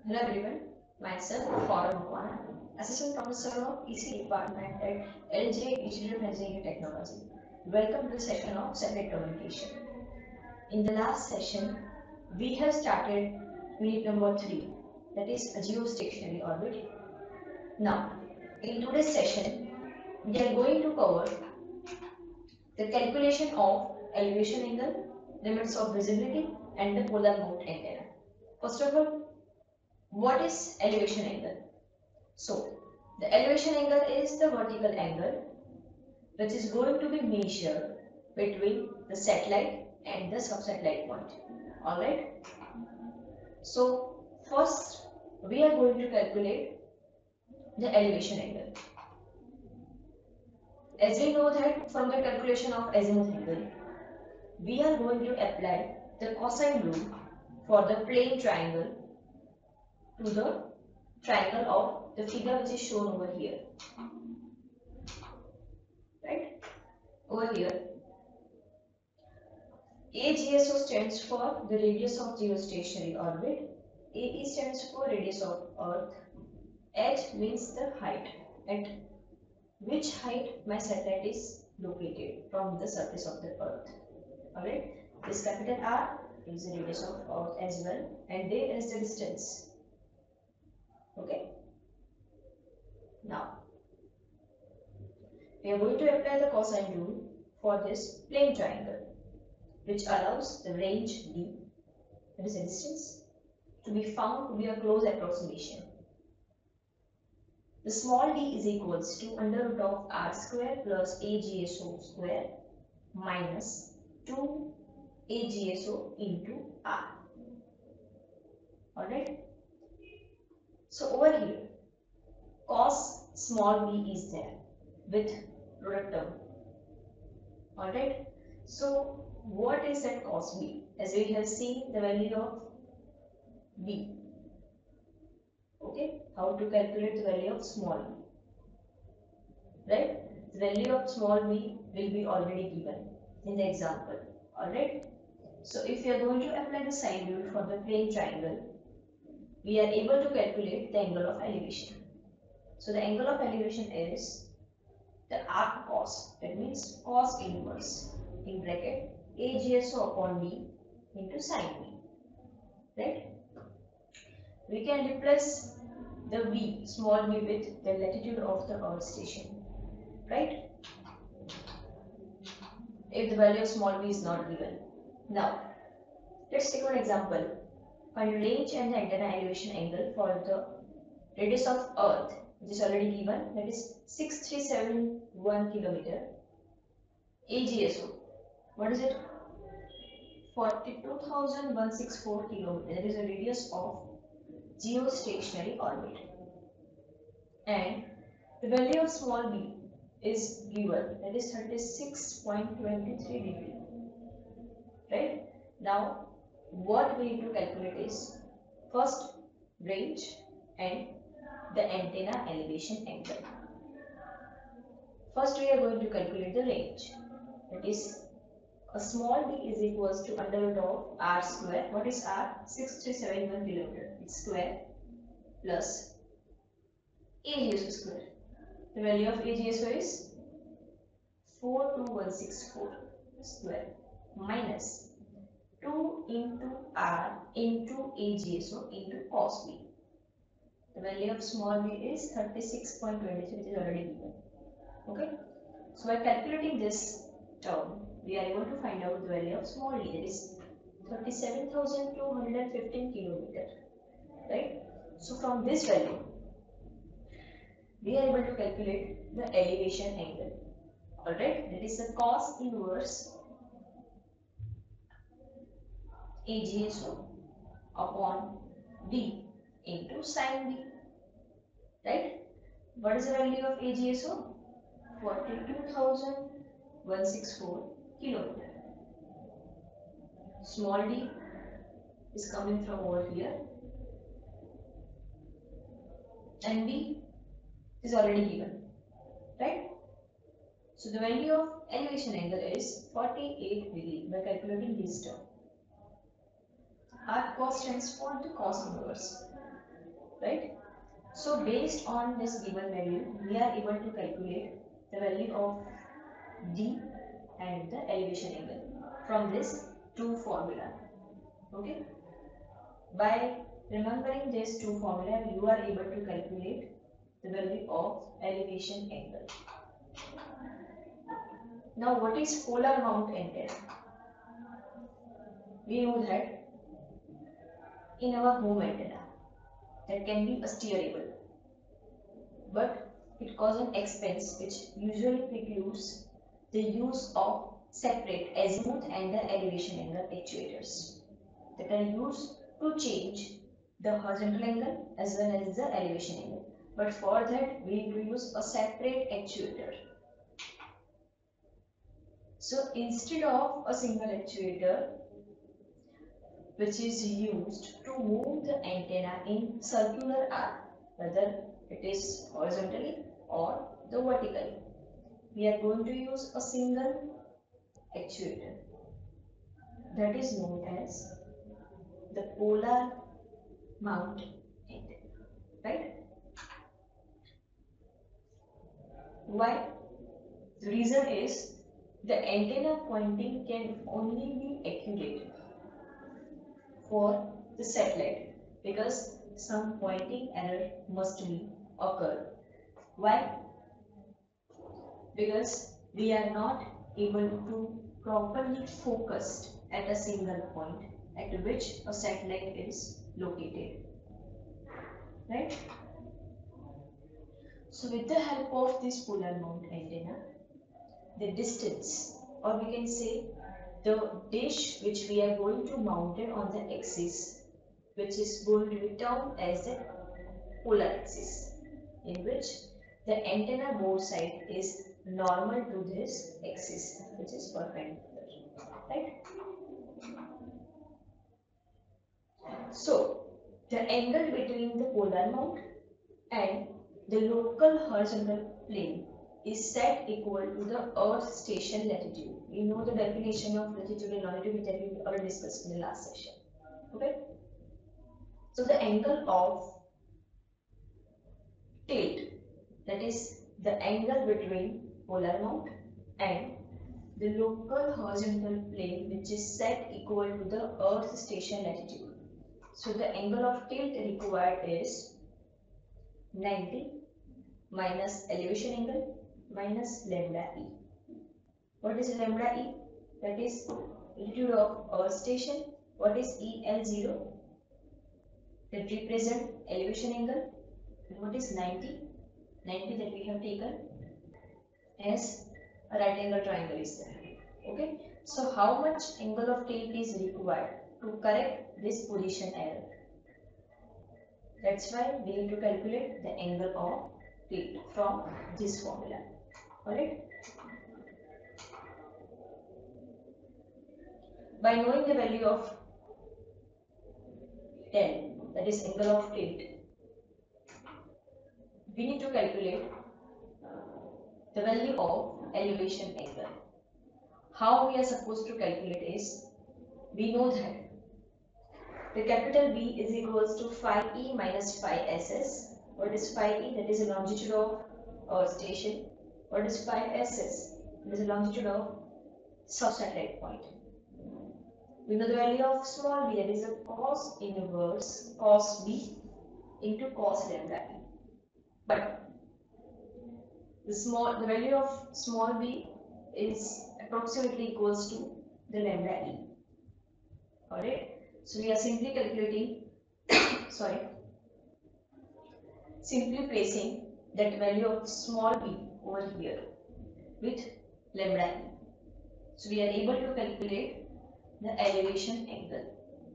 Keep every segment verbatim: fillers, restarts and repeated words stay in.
Hello everyone, myself Forum Makwana, Assistant Professor of E C Department at L J Institute of Engineering and Technology. Welcome to the session of Satellite Communication. In the last session, we have started unit number three, that is a geostationary orbit. Now, in today's session, we are going to cover the calculation of elevation angle, limits of visibility, and the polar mount antenna. First of all, what is elevation angle? So, the elevation angle is the vertical angle which is going to be measured between the satellite and the subsatellite point. Alright. So, first we are going to calculate the elevation angle. As we know that from the calculation of azimuth angle, we are going to apply the cosine rule for the plane triangle to the triangle of the figure which is shown over here. Right? Over here, A G S O stands for the radius of geostationary orbit, A E stands for radius of Earth, H means the height, at which height my satellite is located from the surface of the Earth. Alright, this capital R is the radius of Earth as well, and D is the distance. Okay, now we are going to apply the cosine rule for this plane triangle, which allows the range D, that is the distance, to be found to be a close approximation. The small d is equals to under root of r square plus A G S O square minus two A G S O into r. Alright. So over here, cos small b is there with product term. Alright. So what is that cos b? As we have seen the value of b. Okay, how to calculate the value of small b, right? The value of small b will be already given in the example. Alright, so if we are going to apply the sine rule for the plane triangle, we are able to calculate the angle of elevation. So the angle of elevation is the arc cos, that means cos inverse in bracket A G S O upon d into sine b, right? We can replace the b, small b, with the latitude of the earth station, right? If the value of small b is not given. Now, let's take one example. Find range and the antenna elevation angle for the radius of earth, which is already given, that is six three seven one kilometer. A G S O, what is it? forty-two thousand one hundred sixty-four kilometers. That is the radius of geostationary orbit, and the value of small b is given, that is thirty-six point two three degree. Right? Now what we need to calculate is first range and the antenna elevation angle. First we are going to calculate the range, that is a small b is equals to under root of r square. What is r? six three seven one kilometer, it's square, plus A G S O square. The value of A G S O is four two one six four square minus two into r into A G S O into cos b. The value of small b is thirty-six point two three, which is already given. Okay. So by calculating this term, we are able to find out the value of small d, that is thirty-seven thousand two hundred fifteen kilometer. Right? So from this value, we are able to calculate the elevation angle. Alright, that is the cos inverse A G S O upon d into sine b. Right? What is the value of A G S O? forty-two thousand one hundred sixty-four kilometer. Small d is coming from over here, and b is already given, right? So the value of elevation angle is forty-eight degree by calculating this term. Arc cos stands for the cos inverse. right? So based on this given value, we are able to calculate the value of D and the elevation angle from this two formula. Okay. By remembering these two formula, you are able to calculate the value of elevation angle. Now, what is polar mount antenna? We know that in our home antenna, that can be a steerable, but it causes an expense which usually precludes the use of separate azimuth and the elevation angle actuators that are used to change the horizontal angle as well as the elevation angle. But for that, we need to use a separate actuator. So instead of a single actuator which is used to move the antenna in circular arc, whether it is horizontally or the vertically, we are going to use a single actuator that is known as the polar mount antenna, right? Why? The reason is the antenna pointing can only be accurate for the satellite because some pointing error must be occur. Why? Because we are not able to properly focus at a single point at which a satellite is located, right? So with the help of this polar mount antenna, the distance, or we can say the dish which we are going to mount it on the axis, which is going to be termed as the polar axis, in which the antenna bore side is normal to this axis, which is perpendicular, right? So the angle between the polar mount and the local horizontal plane is set equal to the Earth station latitude. We know the definition of latitude and longitude that we already discussed in the last session. Okay. So the angle of tilt, that is the angle between polar mount and the local horizontal plane, which is set equal to the Earth station latitude. So the angle of tilt required is ninety minus elevation angle minus lambda e. What is lambda e? That is latitude of Earth station. What is E L zero? That represent elevation angle. And what is ninety? ninety that we have taken as a right angle triangle is there. Okay. So how much angle of tilt is required to correct this position error? That's why we need to calculate the angle of tilt from this formula. Alright. By knowing the value of ten, that is angle of tilt, we need to calculate the value of elevation angle. How we are supposed to calculate is, we know that the capital B is equals to phi E minus phi S S. What is phi E? That is the longitude of Earth station. What is phi S S? That is the longitude of south satellite point. We know the value of small b, that is a cos inverse cos b into cos lambda e. But the small the value of small b is approximately equals to the lambda e. Alright. So we are simply calculating sorry simply placing that value of small b over here with lambda e. So we are able to calculate the elevation angle.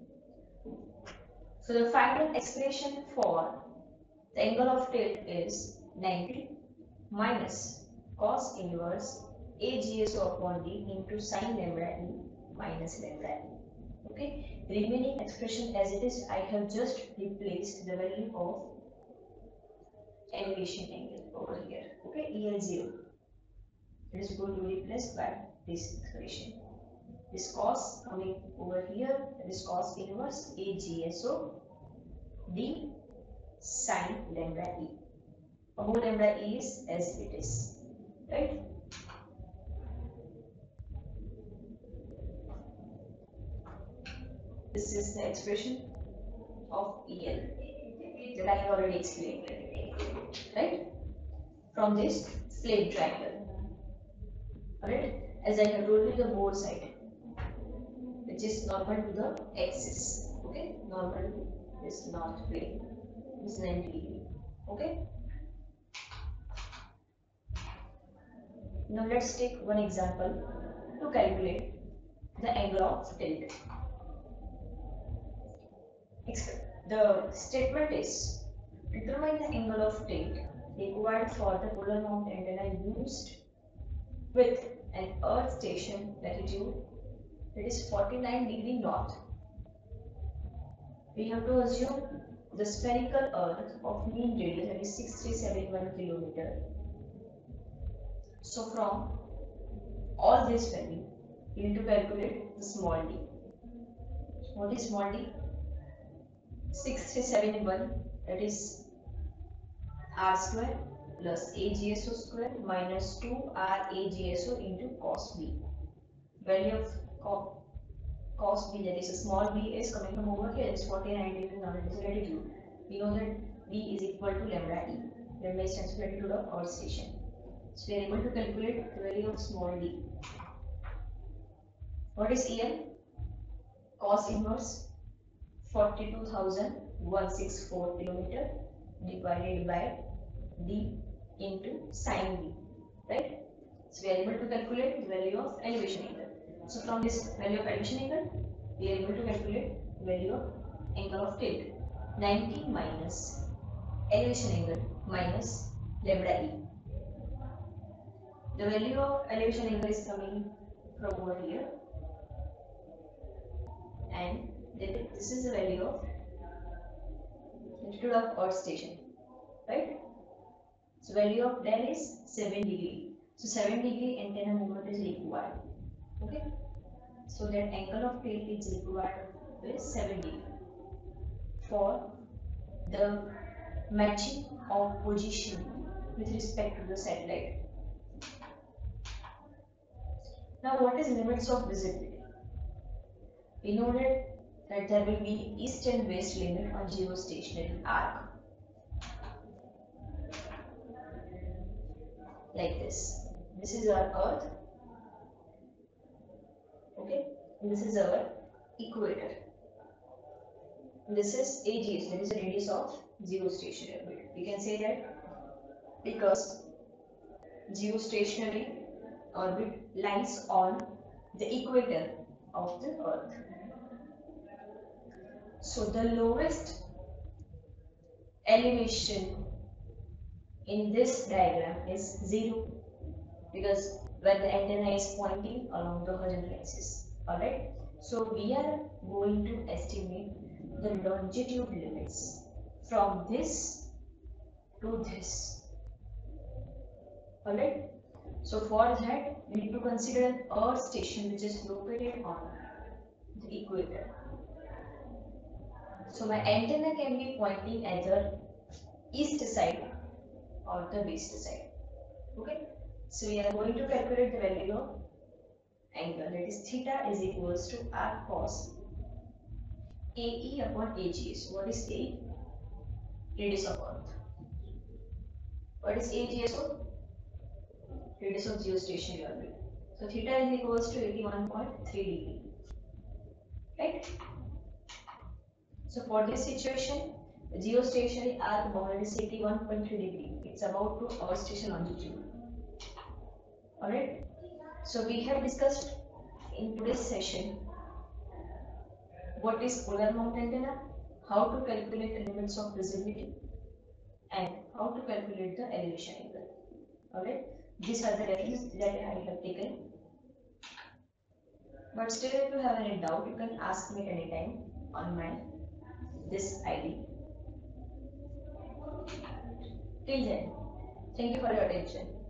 So the final expression for the angle of tilt is ninety minus cos inverse A G S O upon D into sin lambda e minus lambda e. Okay, the remaining expression as it is, I have just replaced the value of elevation angle over here. Okay, E L zero. It is going to be replaced by this expression. This cos coming over here, that is cos inverse A G S O D sine lambda e. Above lambda e is as it is, right? This is the expression of E L that I have already explained, right? From this plane triangle, alright? As I have told you, the both side, which is normal to the axis, okay? Normal is not plane, is ninety degree, okay? Now let's take one example to calculate the angle of tilt. The statement is, determine the angle of tilt required for the polar mount antenna used with an earth station latitude that is forty-nine degree north. We have to assume the spherical earth of mean radius, that is six thousand three hundred seventy-one kilometer. So from all this value, you need to calculate the small d. What is small d? six thousand three hundred seventy-one, that is r square plus A G S O square minus two R A G S O into cos b. Value of co cos b, that is a small b, is coming from over here, it's forty-nine degree north, it is latitude. We know that b is equal to lambda e. Lambda stands for latitude of earth station. So we are able to calculate the value of small d. What is E L? Cos inverse forty-two thousand one hundred sixty-four kilometer divided by d into sine b, right? So we are able to calculate the value of elevation angle. So from this value of elevation angle, we are able to calculate the value of angle of tilt. ninety minus elevation angle minus lambda e. The value of elevation angle is coming from over here, and this is the value of latitude of earth station, right? So value of del is seven degree. So seven degree antenna movement is required. Okay. So that angle of tilt is required with seven degree for the matching of position with respect to the satellite. Now what is limits of visibility? We know that, that there will be east and west limit on geostationary arc. Like this. This is our earth. Okay. And this is our equator. And this is A G S, that is the radius of geostationary orbit. We can say that because geostationary orbit lies on the equator of the earth. So the lowest elevation in this diagram is zero, because when the antenna is pointing along the horizontal axis. Alright, so we are going to estimate the longitude limits from this to this. Alright, so for that we need to consider an earth station which is located on the equator. So my antenna can be pointing either east side or the west side. Okay, so we are going to calculate the value of angle, that is theta is equals to r cos A E upon A G S. What is A? Radius of earth. What is A G S O? Radius of geostationary orbit. So theta is equals to eighty-one point three degree. Right? So for this situation, the geostationary arc boundary is eighty-one point three degree. It's about to earth station longitude. Alright. So we have discussed in today's session what is polar mount antenna, how to calculate the limits of visibility, and how to calculate the elevation angle. Alright. These are the references that I have taken. But still, if you have any doubt, you can ask me anytime on my this I D. Till then, thank you for your attention.